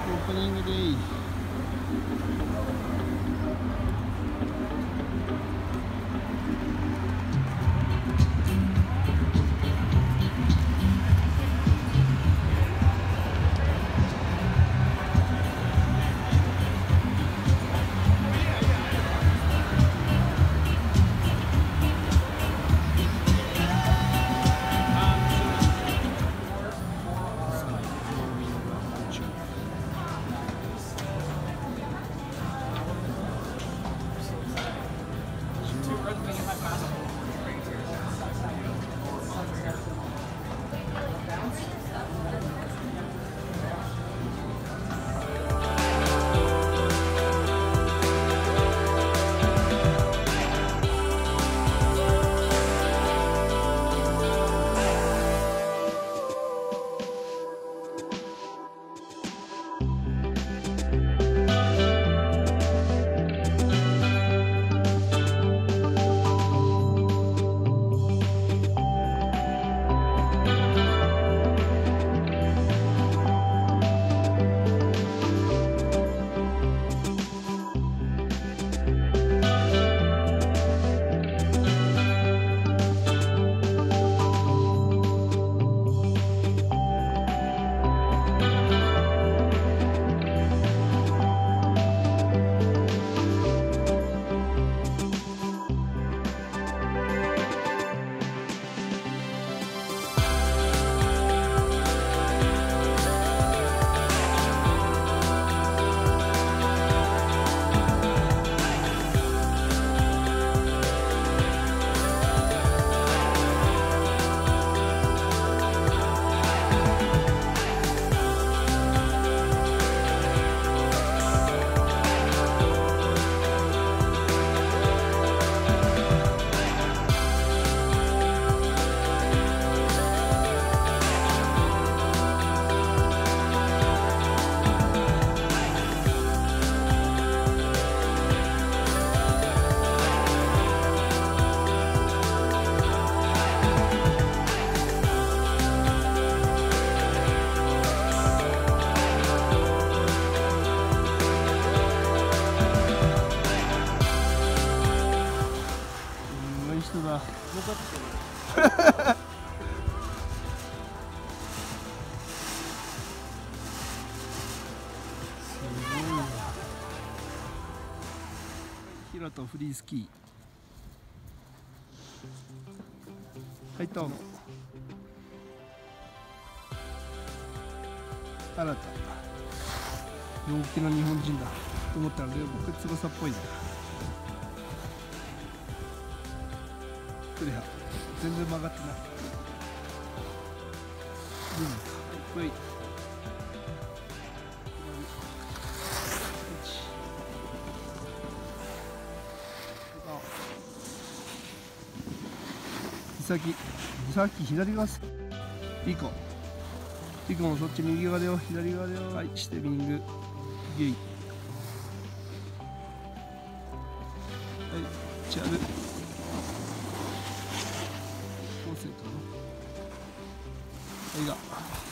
ープニングデイ。人だ。すごいな。平とフリースキー。はい、どうも。新た。陽気な日本人だと思ったら、僕翼っぽいね。全然曲がってない。はい。さっき左側す。リコもそっち右側だよ、左側だよ。はい、してミングゲイ。はい、チャル。はいが。